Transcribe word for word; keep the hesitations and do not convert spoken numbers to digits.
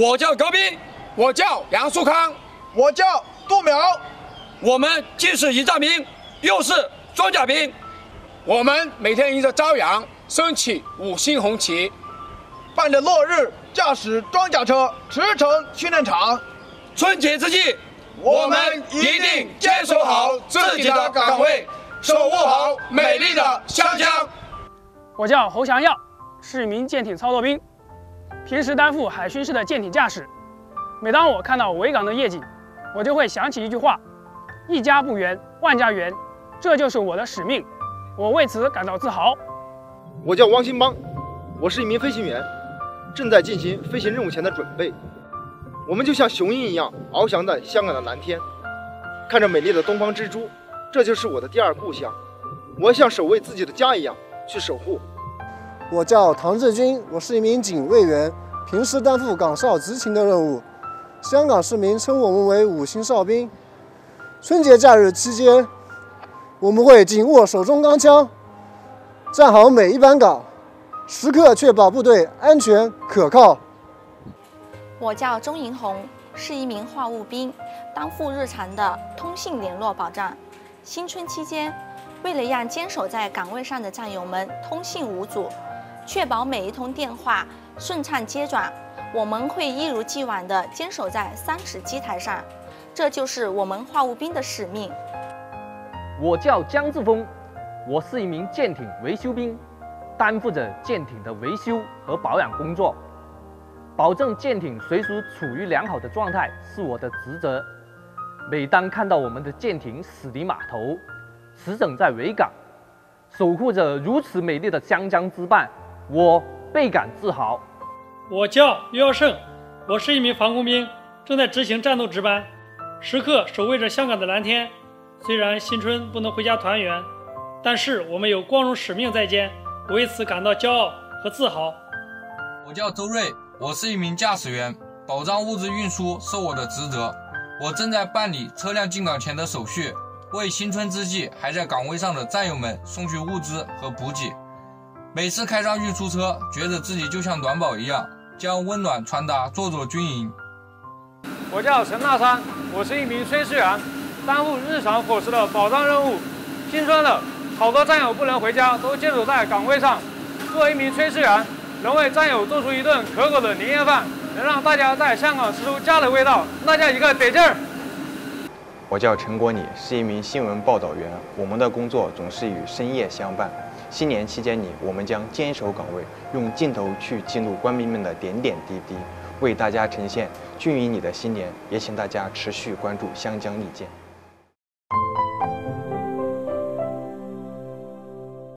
我叫高斌， 我叫杨树康， 我叫杜淼。 我们既是一战兵，又是装甲兵。 我们每天迎着朝阳，升起五星红旗， 伴着落日，驾驶装甲车驰骋训练场。 春节之际， 我们一定坚守好自己的岗位，守护好美丽的湘江。 我叫侯祥耀，是一名舰艇操作兵，平时担负海巡士的舰艇驾驶。每当我看到维港的夜景，我就会想起一句话：一家不圆，万家圆。这就是我的使命，我为此感到自豪。 我叫汪新邦，我是一名飞行员，正在进行飞行任务前的准备。我们就像雄鹰一样翱翔在香港的蓝天，看着美丽的东方之珠，这就是我的第二故乡。我要像守卫自己的家一样去守护。 我叫唐志军，我是一名警卫员，平时担负岗哨执勤的任务。香港市民称我们为五星哨兵。春节假日期间，我们会紧握手中钢枪，站好每一班岗，时刻确保部队安全可靠。 我叫钟银红，是一名话务兵，担负日常的通信联络保障。新春期间，为了让坚守在岗位上的战友们通信无阻，确保每一通电话顺畅接转，我们会一如既往地坚守在三尺基台上，这就是我们话务兵的使命。 我叫江志峰，我是一名舰艇维修兵，担负着舰艇的维修和保养工作，保证舰艇随时处于良好的状态是我的职责。每当看到我们的舰艇驶离码头，驰骋在维港，守护着如此美丽的湘江之畔，我倍感自豪。 我叫岳耀胜，我是一名防空兵，正在执行战斗值班，时刻守卫着香港的蓝天。虽然新春不能回家团圆，但是我们有光荣使命在肩，我为此感到骄傲和自豪。 我叫周瑞，我是一名驾驶员，保障物资运输是我的职责。我正在办理车辆进港前的手续，为新春之际还在岗位上的战友们送去物资和补给。每次开上运输车，觉得自己就像暖宝一样，将温暖传达座座军营。 我叫陈大山，我是一名炊事员，担负日常伙食的保障任务。新春了，好多战友不能回家，都坚守在岗位上。作为一名炊事员，能为战友做出一顿可口的年夜饭，能让大家在香港吃出家的味道，大家一个得劲儿。 我叫陈国礼，是一名新闻报道员，我们的工作总是与深夜相伴。新年期间里，我们将坚守岗位，用镜头去记录官兵们的点点滴滴，为大家呈现军营里的新年。也请大家持续关注湘江利剑。